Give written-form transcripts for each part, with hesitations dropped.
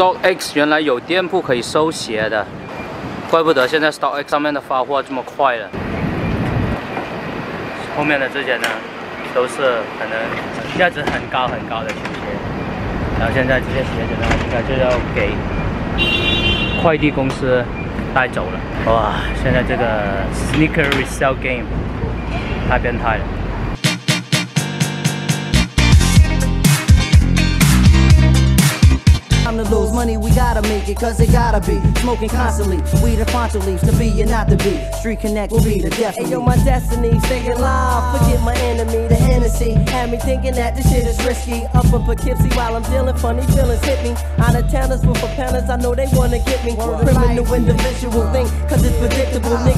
StockX 原来有店铺可以收鞋的，怪不得现在 StockX 上面的发货这么快了。后面的这些呢，都是可能价值很高的球鞋，然后现在这些鞋子呢，应该就要给快递公司带走了。哇，现在这个 sneaker resale game 太变态了。 Time to lose money, we gotta make it, cause it gotta be. Smoking constantly, we the frontal leaves, to be and not to be. Street Connect will be the death. Hey yo, my destiny, stay alive. Forget my enemy, the Hennessy. Had me thinking that this shit is risky. Up in Poughkeepsie while I'm dealing, funny feelings hit me. Out of towners with propellers, I know they wanna get me. Criminal individual thing, cause it's predictable, nigga.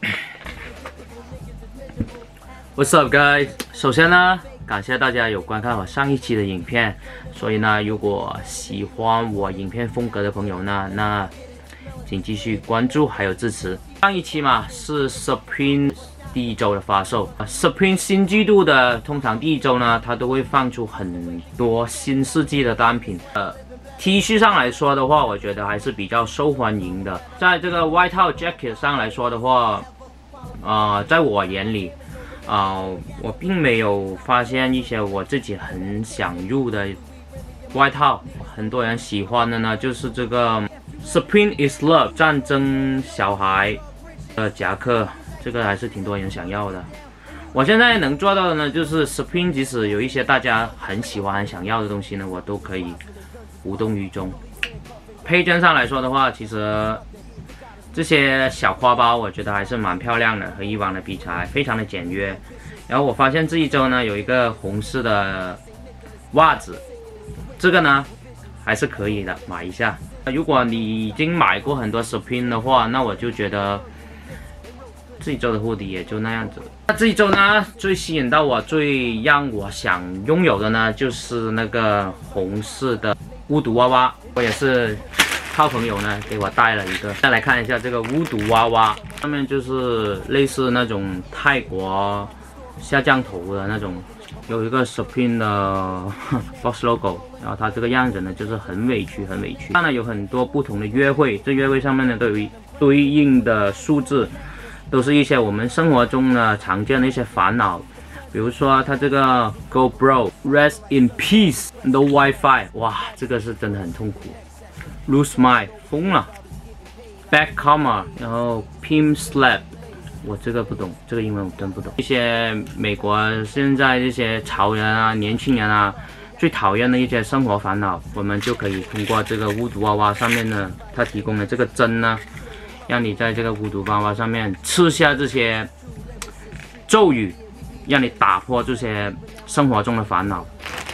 What's up, guys？ 首先呢，感谢大家有观看我上一期的影片。所以呢，如果喜欢我影片风格的朋友呢，那请继续关注还有支持。上一期嘛是 Supreme 第一周的发售 ，Supreme 新季度的通常第一周呢，它都会放出很多新世纪的单品。T 恤上来说的话，我觉得还是比较受欢迎的。在这个外套 jacket 上来说的话，在我眼里。 我并没有发现一些我自己很想入的外套，很多人喜欢的呢，就是这个 Supreme is Love 战争小孩的夹克，这个还是挺多人想要的。我现在能做到的呢，就是 Supreme 即使有一些大家很喜欢、很想要的东西呢，我都可以无动于衷。配件上来说的话，其实。 这些小挎包我觉得还是蛮漂亮的，和以往的比起来非常的简约。然后我发现这一周呢有一个红色的袜子，这个呢还是可以的，买一下。如果你已经买过很多 Supreme 的话，那我就觉得这一周的hoodie也就那样子。那这一周呢最吸引到我、最让我想拥有的呢，就是那个红色的巫毒娃娃，我也是。 靠朋友呢给我带了一个，再来看一下这个巫毒娃娃，上面就是类似那种泰国下降头的那种，有一个 Supreme 的 box logo， 然后它这个样子呢就是很委屈，很委屈。它呢有很多不同的约会，这约会上面呢都有对应的数字，都是一些我们生活中呢常见的一些烦恼，比如说它这个 Go Bro Rest in Peace No WiFi， 哇，这个是真的很痛苦。 Lose My 疯了 ，Backcomer， 然后 Pimp Slap， 我这个不懂，这个英文我真不懂。一些美国现在这些潮人啊、年轻人啊，最讨厌的一些生活烦恼，我们就可以通过这个巫毒娃娃上面呢，它提供的这个针呢，让你在这个巫毒娃娃上面刺下这些咒语，让你打破这些生活中的烦恼。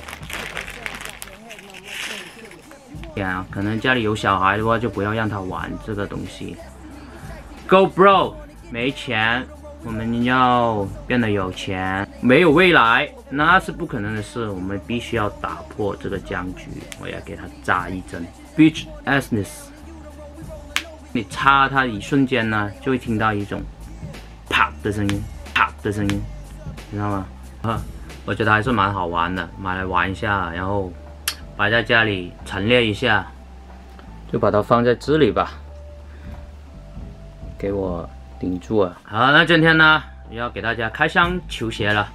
可能家里有小孩的话，就不要让他玩这个东西。Go Bro， 没钱，我们要变得有钱。没有未来，那是不可能的事。我们必须要打破这个僵局。我要给他扎一针。Beach Essence， 你插它一瞬间呢，就会听到一种啪的声音，啪的声音，知道吗？我觉得还是蛮好玩的，买来玩一下，然后。 摆在家里陈列一下，就把它放在这里吧，给我顶住了。好，那今天呢要给大家开箱球鞋了。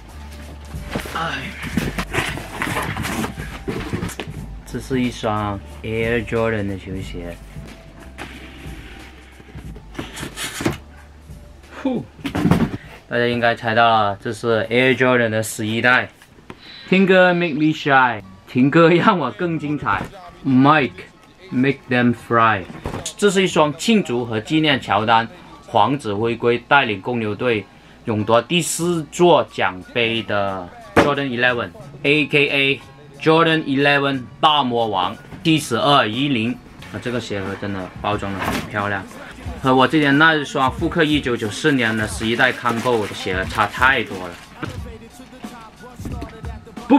这是一双 Air Jordan 的球鞋。大家应该猜到了，这是 Air Jordan 的11代。听歌 Make Me Shine。 听歌让我更精彩 ，Mike Make Them Fly。这是一双庆祝和纪念乔丹皇子回归，带领公牛队勇夺第4座奖杯的 Jordan 11 ，A.K.A. Jordan 11大魔王7210。这个鞋盒真的包装的很漂亮，和我之前那一双复刻1994年的11代 Combo 的鞋盒差太多了。 不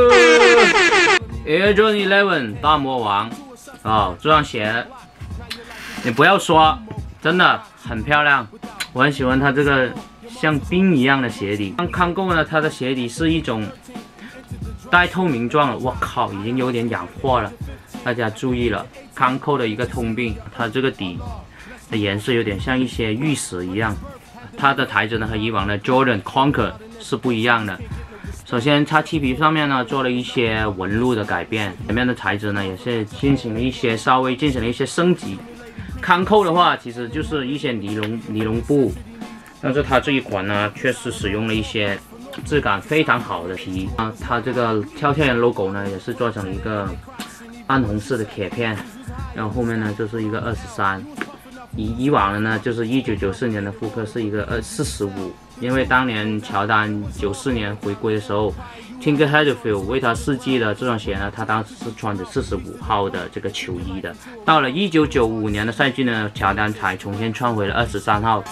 ，Air Jordan 11大魔王哦，这双鞋你不要说，真的很漂亮，我很喜欢它这个像冰一样的鞋底。刚看过呢，它的鞋底是一种带透明状的，我靠，已经有点氧化了，大家注意了。 康扣的一个通病，它这个底的颜色有点像一些玉石一样。它的材质呢和以往的 Jordan Conquer 是不一样的。首先，它漆皮上面呢做了一些纹路的改变，前面的材质呢也是稍微进行了一些升级。康扣的话，其实就是一些尼龙布，但是它这一款呢确实使用了一些质感非常好的皮啊。它这个跳跳岩 logo 呢也是做成了一个暗红色的铁片，然后后面呢就是一个23。以往的呢，就是1994年的复刻是一个45，因为当年乔丹94年回归的时候 ，Tinker Hatfield 为他设计的这双鞋呢，他当时是穿着45号的这个球衣的。到了1995年的赛季呢，乔丹才重新穿回了23号。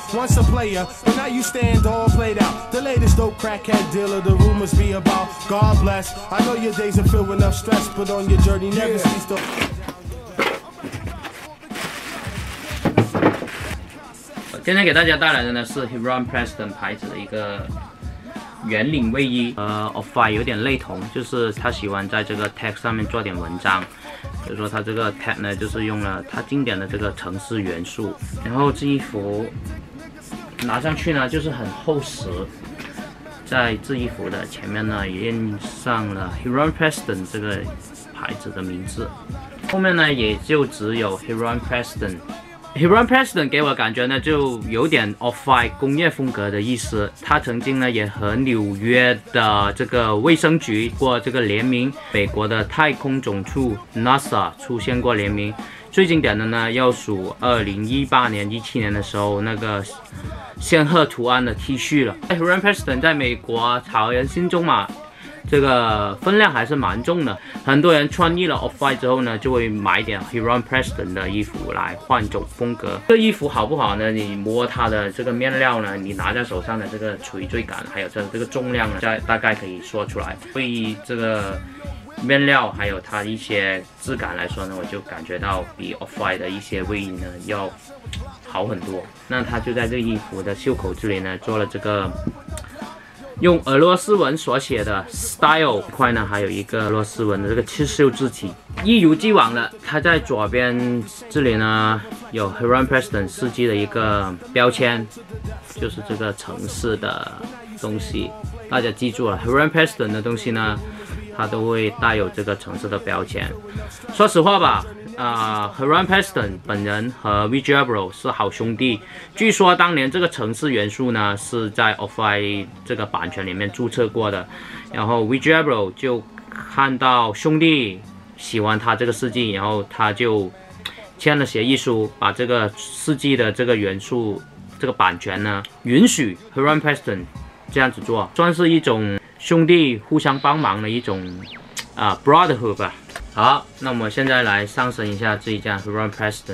今天给大家带来的呢是 Heron Preston 牌子的一个圆领卫衣，Off-White 有点类同，就是他喜欢在这个 tag 上面做点文章，比如说他这个 tag 呢就是用了他经典的这个城市元素，然后这衣服拿上去呢就是很厚实，在这衣服的前面呢也印上了 Heron Preston 这个牌子的名字，后面呢也就只有 Heron Preston。Heron Preston 给我感觉呢，就有点 Off-White 工业风格的意思。他曾经呢也和纽约的这个卫生局过这个联名，美国的太空总署 NASA 出现过联名。最经典的呢，要数2018年、17年的时候那个仙鹤图案的 T 恤了。Heron Preston 在美国潮人心中嘛，这个分量还是蛮重的，很多人穿腻了 Off-White 之后呢，就会买点 Heron Preston 的衣服来换种风格。这衣服好不好呢？你摸它的这个面料呢，你拿在手上的这个垂坠感，还有这个重量呢，大概可以说出来。对于这个面料还有它一些质感来说呢，我就感觉到比 Off-White 的一些卫衣呢要好很多。那它就在这衣服的袖口这里呢做了这个用俄罗斯文所写的 style 块呢，还有一个俄罗斯文的这个刺绣字体，一如既往的，它在左边这里呢有 Heron Preston 设计的一个标签，就是这个城市的东西。大家记住了 ，Heron Preston 的东西呢，它都会带有这个城市的标签。说实话吧。Heron Preston 本人和 Vigibro 是好兄弟。据说当年这个城市元素呢是在 Off-White 这个版权里面注册过的，然后 Vigibro 就看到兄弟喜欢他这个设计，然后他就签了协议书，把这个设计的这个元素这个版权呢允许 Heron Preston 这样子做，算是一种兄弟互相帮忙的一种brotherhood 吧。好，那我们现在来上升一下这一件 Heron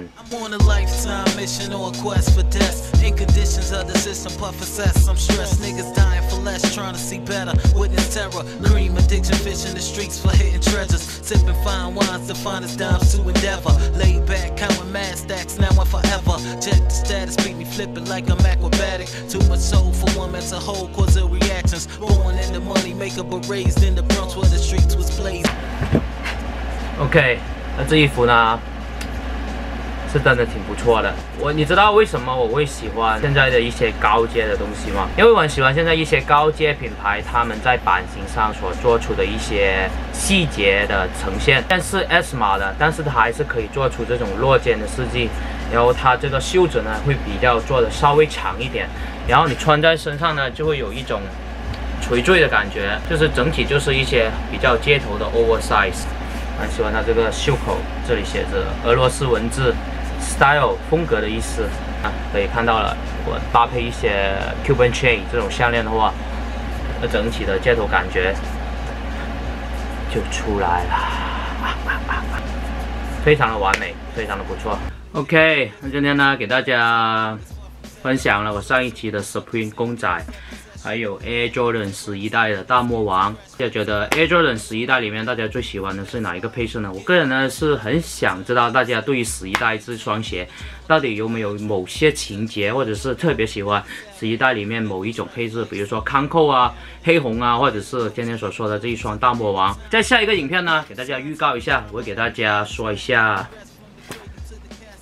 Preston。OK， 那这衣服呢是真的挺不错的。你知道为什么我会喜欢现在的一些高阶的东西吗？因为我很喜欢现在一些高阶品牌他们在版型上所做出的一些细节的呈现。但是 S 码的，但是它还是可以做出这种落肩的设计，然后它这个袖子呢会比较做的稍微长一点，然后你穿在身上呢就会有一种垂坠的感觉，就是整体就是一些比较街头的 oversize。很喜欢它这个袖口，这里写着俄罗斯文字 style 风格的意思啊，可以看到了。我搭配一些 Cuban chain 这种项链的话，那整体的街头感觉就出来了，非常的完美，非常的不错。OK， 那今天呢给大家分享了我上一期的 Supreme 公仔。还有 Air Jordan 11代的大魔王，大家觉得 Air Jordan 11代里面大家最喜欢的是哪一个配色呢？我个人呢是很想知道大家对于11代这双鞋到底有没有某些情节，或者是特别喜欢11代里面某一种配置，比如说康扣啊、黑红啊，或者是今天所说的这一双大魔王。在下一个影片呢，给大家预告一下，我会给大家说一下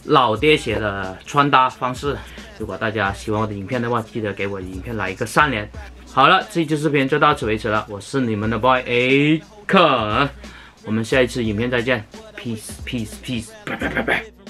老爹鞋的穿搭方式。如果大家喜欢我的影片的话，记得给我的影片来一个3连。好了，这期视频就到此为止了，我是你们的 boy A 肯，我们下一次影片再见 ，peace peace peace，拜拜拜拜。